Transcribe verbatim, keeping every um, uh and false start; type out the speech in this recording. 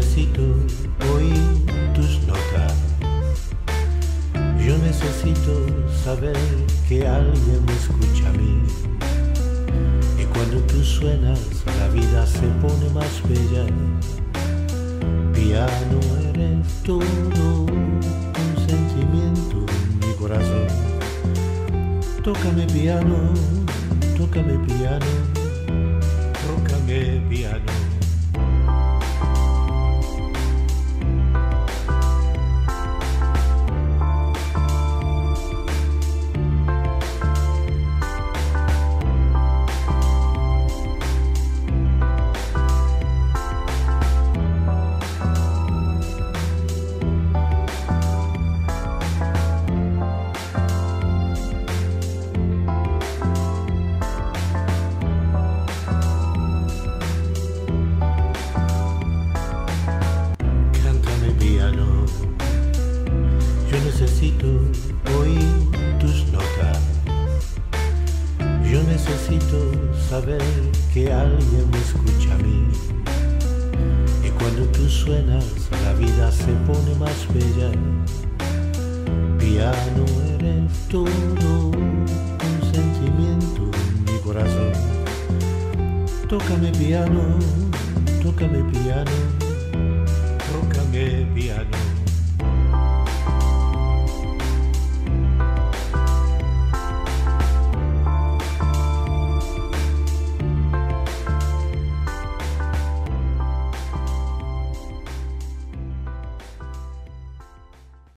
necesito oír tus notas. Yo necesito saber que alguien me escucha a mí. Y cuando tú suenas, la vida se pone más bella. Piano, eres todo un sentimiento en mi corazón. Tócame piano, tócame piano, tócame piano. Yo necesito oír tus notas. Yo necesito saber que alguien me escucha a mí. Y cuando tú suenas, la vida se pone más bella. Piano, eres todo un sentimiento en mi corazón. Tócame piano, tócame piano, tócame piano.